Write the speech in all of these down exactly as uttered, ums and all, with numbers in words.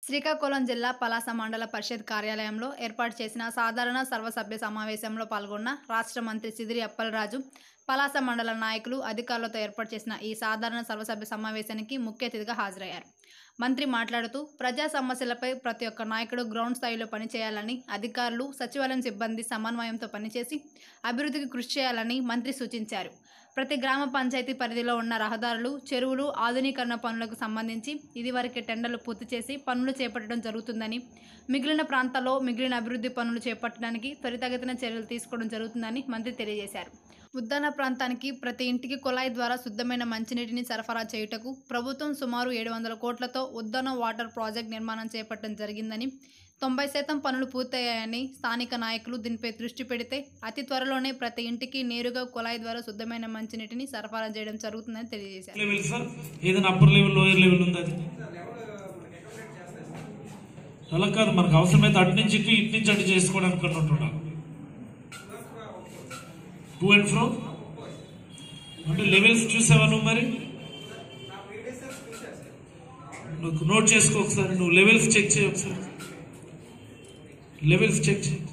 శ్రీకాకుళం జిల్లా పలాస మండల పరిషత్ కార్యాలయంలో ఏర్పాటు చేసిన సాధారణ సర్వసభ్య సమావేశంలో పాల్గొన్న రాష్ట్ర మంత్రి సిదిరి అప్పలరాజు, పలాస మండల నాయకులు, అధికారులతో ఏర్పాటు చేసిన ఈ సాధారణ సర్వసభ్య సమావేశానికి ముఖ్య అతిథిగా హాజరయ్యారు. మంత్రి మాట్లాడుతూ, ప్రజా సమస్యలపై ప్రతి ఒక్క నాయకుడు గ్రౌండ్ స్థాయిలో పనిచేయాలని, అధికారులు, సచివాలయం సిబ్బంది సమన్వయంతో పనిచేసి అభివృద్ధికి కృషి చేయాలని మంత్రి సూచించారు. ప్రతి గ్రామ పంచాయతీ పరిధిలో ఉన్న రహదారులు, చెరువులు ఆధునీకరణ పనులకు సంబంధించి ఇదివరకే టెండర్లు పూర్తి చేసి పనులు చేపట్టడం జరుగుతుందని, మిగిలిన ప్రాంతాల్లో మిగిలిన అభివృద్ధి పనులు చేపట్టడానికి త్వరితగతిన చర్యలు తీసుకోవడం జరుగుతుందని మంత్రి తెలియజేశారు. ఉద్దాన ప్రాంతానికి ప్రతి ఇంటికి కుళాయి ద్వారా శుద్ధమైన మంచినీటిని సరఫరా చేయుటకు ప్రభుత్వం సుమారు ఏడు వందల కోట్లతో ఉద్దాన వాటర్ ప్రాజెక్ట్ నిర్మాణం చేపట్టడం జరిగిందని, తొంభై శాతం పనులు పూర్తయ్యాయని, స్థానిక నాయకులు దీనిపై దృష్టి పెడితే అతి త్వరలోనే ప్రతి ఇంటికి నేరుగా కుళాయి ద్వారా శుద్ధమైన మంచినీటిని సరఫరా చేయడం జరుగుతుందని తెలియజేశారు. అలా కాదు, మనకు అవసరమైతే అటు నుంచి ఇటు ఇటు నుంచి అటు చేసుకోవడానికి అనుకుంటున్నాను. టూ అండ్ ఫ్రో అంటే లెవెల్స్ చూసావా నువ్వు? మరి నువ్వు నోట్ చేసుకో ఒకసారి, నువ్వు లెవెల్స్ చెక్ చేయి ఒకసారి, లెవెల్స్ చెక్ చేయి.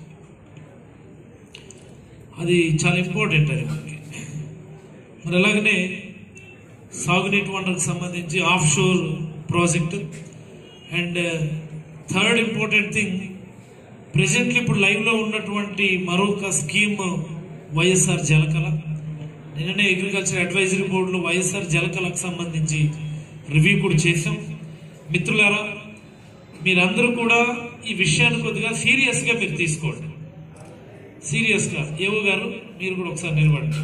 అది చాలా ఇంపార్టెంట్ అది మనకి. మరి అలాగనే సాగునీటి వనరులకు సంబంధించి offshore project. And third important thing, presently ఇప్పుడు లైవ్లో ఉన్నటువంటి మరొక స్కీమ్ వైఎస్ఆర్ జలకళ. నిన్ననే అగ్రికల్చర్ అడ్వైజరీ బోర్డులో వైఎస్ఆర్ జలకళకు సంబంధించి రివ్యూ కూడా చేశాం. మిత్రులారా, మీరందరూ కూడా ఈ విషయాన్ని కొద్దిగా సీరియస్గా మీరు తీసుకోండి. సీరియస్గా ఏవో గారు మీరు కూడా ఒకసారి నిలబడండి.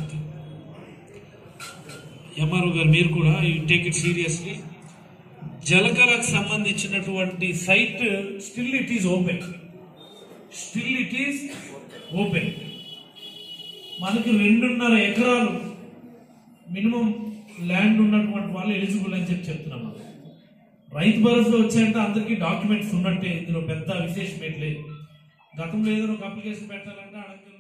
ఎంఆర్ఓ గారు మీరు కూడా యూ టేక్ ఇట్ సీరియస్లీ. జలకళకు సంబంధించినటువంటి site still it is open, still it is open. మనకి రెండున్నర ఎకరాలు మినిమం ల్యాండ్ ఉన్నటువంటి వాళ్ళు ఎలిజిబుల్ అని చెప్పి చెప్తున్నాం. రైతు భరోసా వచ్చాయంటే అందరికీ డాక్యుమెంట్స్ ఉన్నట్టే, ఇందులో పెద్ద విశేషం ఏం లేదు. గతంలో ఏదైనా ఒక అప్లికేషన్ పెట్టాలంటే అడగ